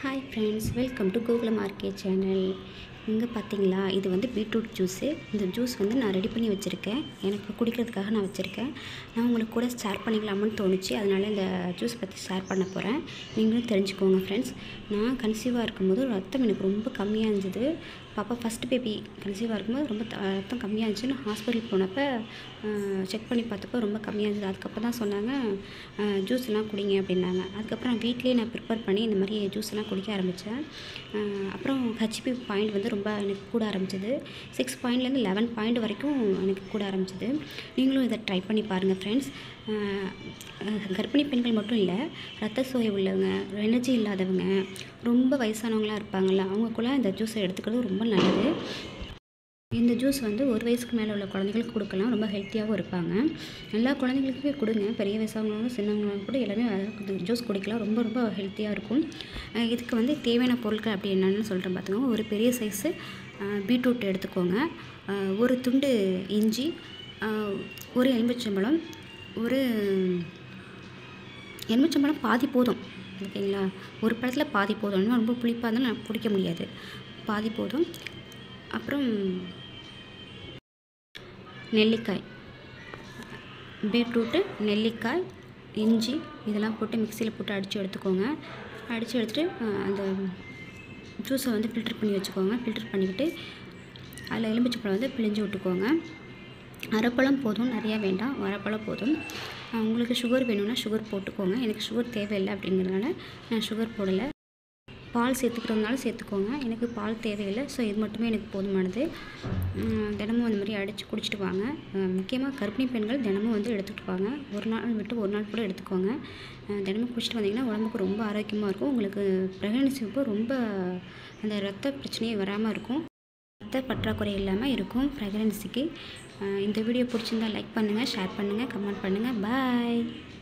Hi friends, welcome to Google Market channel. இங்கே பார்த்தீங்களா, இது வந்து பீட்ரூட் ஜூஸு. இந்த ஜூஸ் வந்து நான் ரெடி பண்ணி வச்சுருக்கேன். எனக்கு குடிக்கிறதுக்காக நான் வச்சுருக்கேன். நான் உங்களுக்கு கூட ஷேர் பண்ணிக்கலாமான்னு தோணுச்சு. அதனால் இந்த ஜூஸ் பற்றி ஷேர் பண்ண போகிறேன். நீங்களும் தெரிஞ்சுக்கோங்க ஃப்ரெண்ட்ஸ். நான் கன்சீவாக இருக்கும்போது ரத்தம் எனக்கு ரொம்ப கம்மியாக இருந்தது. பாப்பா ஃபஸ்ட்டு பேபி கன்சீவாக இருக்கும்போது ரொம்ப ரத்தம் கம்மியாக இருந்துச்சுன்னு ஹாஸ்பிட்டல் போனப்போ செக் பண்ணி பார்த்தப்போ ரொம்ப கம்மியாக இருந்தது. அதுக்கப்புறம் தான் சொன்னாங்க ஜூஸ்லாம் குடிங்க அப்படின்னாங்க. அதுக்கப்புறம் நான் வீட்லேயே நான் ப்ரிப்பேர் பண்ணி இந்த மாதிரி ஜூஸ்லாம் குடிக்க ஆரம்பித்தேன். அப்புறம் ஹெச்பி பாயிண்ட் வந்து ரொம்ப எனக்கு கூட ஆரம்பிச்சது. 6 பாயிண்ட்லேருந்து 11 பாயிண்ட் வரைக்கும் எனக்கு கூட ஆரம்பிச்சது. நீங்களும் இதை ட்ரை பண்ணி பாருங்கள் ஃப்ரெண்ட்ஸ். கர்ப்பிணி பெண்கள் மட்டும் இல்லை, ரத்த சோகை உள்ளவங்க, எனர்ஜி இல்லாதவங்க, ரொம்ப வயசானவங்களாம் இருப்பாங்கள்ல, அவங்களுக்குள்ள இந்த ஜூஸை எடுத்துக்கிறது ரொம்ப நல்லது. இந்த ஜூஸ் வந்து 1 வயசுக்கு மேலே உள்ள குழந்தைங்களுக்கு கொடுக்கலாம். ரொம்ப ஹெல்த்தியாகவும் இருப்பாங்க. எல்லா குழந்தைங்களுக்குமே கொடுங்க. பெரிய வயசானவங்களும் சின்னவங்களும் கூட எல்லாமே ஜூஸ் குடிக்கலாம். ரொம்ப ரொம்ப ஹெல்த்தியாக இருக்கும். இதுக்கு வந்து தேவையான பொருட்கள் அப்படி என்னென்னு சொல்கிறேன் பார்த்துக்கோங்க. ஒரு பெரிய சைஸு பீட்ரூட் எடுத்துக்கோங்க. ஒரு துண்டு இஞ்சி, ஒரு எலுமிச்சம்பழம், ஒரு எலுமிச்சம்பழம் பாதி போதும், ஓகேங்களா? ஒரு பழத்தில் பாதி போதும். இன்னும் ரொம்ப புளிப்பாக இருந்தாலும் நான் குடிக்க முடியாது. பாதி போதும். அப்புறம் நெல்லிக்காய், பீட்ரூட்டு, நெல்லிக்காய், இஞ்சி இதெல்லாம் போட்டு மிக்சியில் போட்டு அடித்து எடுத்துக்கோங்க. அடித்து எடுத்துகிட்டு அந்த ஜூஸை வந்து ஃபில்டர் பண்ணி வச்சுக்கோங்க. ஃபில்டர் பண்ணிக்கிட்டு அதில் எலுமிச்சம்பழம் வந்து பிழிஞ்சு விட்டுக்கோங்க. அரைப்பழம் போதும், நிறையா வேண்டாம். அரைப்பழம் போதும். உங்களுக்கு சுகர் வேணும்னா சுகர் போட்டுக்கோங்க. எனக்கு சுகர் தேவையில்லை அப்படிங்கிறதுனால நான் சுகர் போடலை. பால் சேர்த்துக்கிறதுனால சேர்த்துக்கோங்க. எனக்கு பால் தேவையில்லை. ஸோ இது மட்டுமே எனக்கு போதுமானது. தினமும் அந்த மாதிரி அடித்து குடிச்சிட்டு வாங்க. முக்கியமாக கர்ப்பிணி பெண்கள் தினமும் வந்து எடுத்துகிட்டு வாங்க. ஒரு நாள் விட்டு ஒரு நாள் கூட எடுத்துக்கோங்க. தினமும் குடிச்சிட்டு வந்தீங்கன்னா உடம்புக்கு ரொம்ப ஆரோக்கியமாக இருக்கும். உங்களுக்கு ப்ரெக்னன்சிக்கு ரொம்ப அந்த ரத்த பிரச்சனையே வராமல் இருக்கும். ரத்த பற்றாக்குறை இல்லாமல் இருக்கும் ப்ரெக்னன்சிக்கு. இந்த வீடியோ பிடிச்சிருந்தால் லைக் பண்ணுங்கள், ஷேர் பண்ணுங்கள், கமெண்ட் பண்ணுங்கள். பாய்.